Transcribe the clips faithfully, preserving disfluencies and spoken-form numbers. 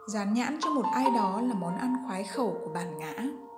Dán nhãn cho một ai đó là món ăn khoái khẩu của bản ngã.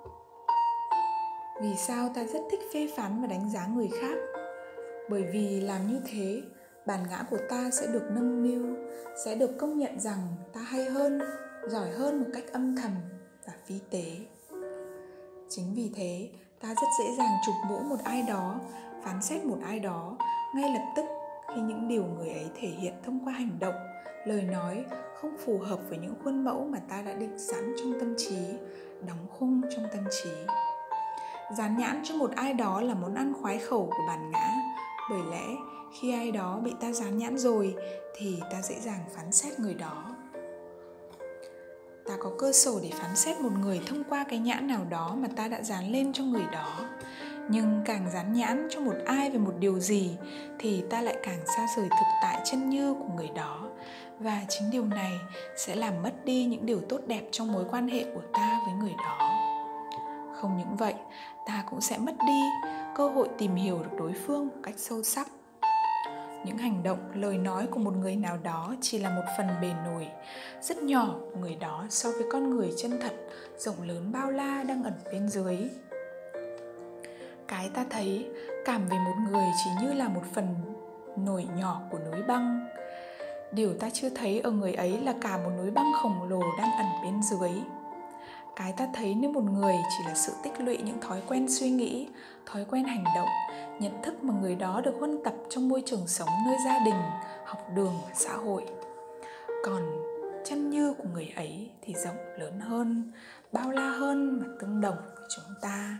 Vì sao ta rất thích phê phán và đánh giá người khác? Bởi vì làm như thế, bản ngã của ta sẽ được nâng niu, sẽ được công nhận rằng ta hay hơn, giỏi hơn một cách âm thầm và vi tế. Chính vì thế, ta rất dễ dàng chụp mũ một ai đó, phán xét một ai đó ngay lập tức khi những điều người ấy thể hiện thông qua hành động, lời nói không phù hợp với những khuôn mẫu mà ta đã định sẵn trong tâm trí, đóng khung trong tâm trí. Dán nhãn cho một ai đó là món ăn khoái khẩu của bản ngã, bởi lẽ khi ai đó bị ta dán nhãn rồi thì ta dễ dàng phán xét người đó. Ta có cơ sở để phán xét một người thông qua cái nhãn nào đó mà ta đã dán lên cho người đó. Nhưng càng dán nhãn cho một ai về một điều gì thì ta lại càng xa rời thực tại chân như của người đó. Và chính điều này sẽ làm mất đi những điều tốt đẹp trong mối quan hệ của ta với người đó. Không những vậy, ta cũng sẽ mất đi cơ hội tìm hiểu được đối phương một cách sâu sắc. Những hành động, lời nói của một người nào đó chỉ là một phần bề nổi, rất nhỏ của người đó so với con người chân thật, rộng lớn bao la đang ẩn bên dưới. Cái ta thấy, cảm về một người chỉ như là một phần nổi nhỏ của núi băng. Điều ta chưa thấy ở người ấy là cả một núi băng khổng lồ đang ẩn bên dưới. Cái ta thấy nếu một người chỉ là sự tích lũy những thói quen suy nghĩ, thói quen hành động, nhận thức mà người đó được huân tập trong môi trường sống nơi gia đình, học đường và xã hội. Còn chân như của người ấy thì rộng lớn hơn, bao la hơn và tương đồng với chúng ta.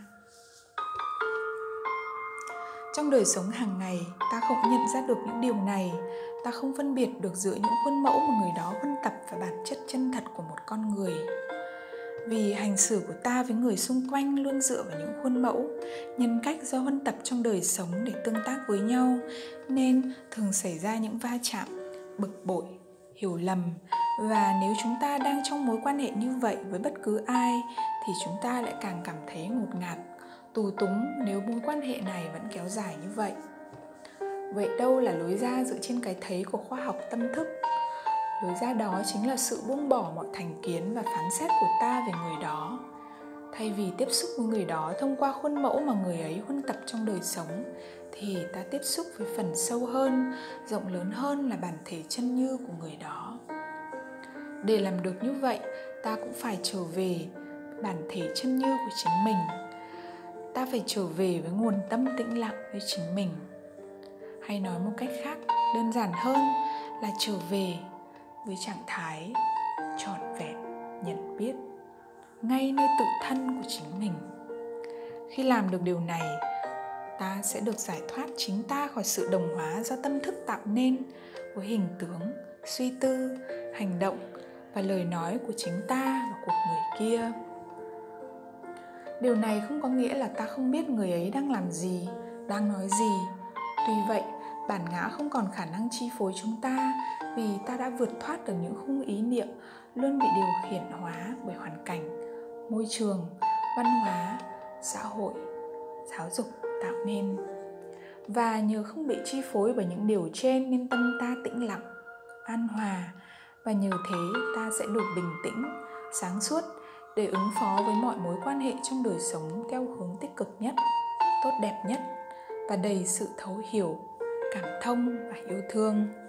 Trong đời sống hàng ngày, ta không nhận ra được những điều này, ta không phân biệt được giữa những khuôn mẫu mà người đó huân tập và bản chất chân thật của một con người. Vì hành xử của ta với người xung quanh luôn dựa vào những khuôn mẫu, nhân cách do huân tập trong đời sống để tương tác với nhau, nên thường xảy ra những va chạm, bực bội, hiểu lầm. Và nếu chúng ta đang trong mối quan hệ như vậy với bất cứ ai, thì chúng ta lại càng cảm thấy ngột ngạt, tù túng nếu mối quan hệ này vẫn kéo dài như vậy. Vậy đâu là lối ra dựa trên cái thấy của khoa học tâm thức? Lối ra đó chính là sự buông bỏ mọi thành kiến và phán xét của ta về người đó. Thay vì tiếp xúc với người đó thông qua khuôn mẫu mà người ấy huân tập trong đời sống, thì ta tiếp xúc với phần sâu hơn, rộng lớn hơn là bản thể chân như của người đó. Để làm được như vậy, ta cũng phải trở về bản thể chân như của chính mình. Ta phải trở về với nguồn tâm tĩnh lặng với chính mình. Hay nói một cách khác, đơn giản hơn là trở về với trạng thái trọn vẹn nhận biết ngay nơi tự thân của chính mình. Khi làm được điều này, ta sẽ được giải thoát chính ta khỏi sự đồng hóa do tâm thức tạo nên với hình tướng, suy tư, hành động và lời nói của chính ta và của người kia. Điều này không có nghĩa là ta không biết người ấy đang làm gì, đang nói gì. Tuy vậy, bản ngã không còn khả năng chi phối chúng ta vì ta đã vượt thoát được những khung ý niệm luôn bị điều khiển hóa bởi hoàn cảnh, môi trường, văn hóa, xã hội, giáo dục tạo nên. Và nhờ không bị chi phối bởi những điều trên nên tâm ta tĩnh lặng, an hòa, và nhờ thế ta sẽ được bình tĩnh, sáng suốt để ứng phó với mọi mối quan hệ trong đời sống theo hướng tích cực nhất, tốt đẹp nhất và đầy sự thấu hiểu, cảm thông và yêu thương.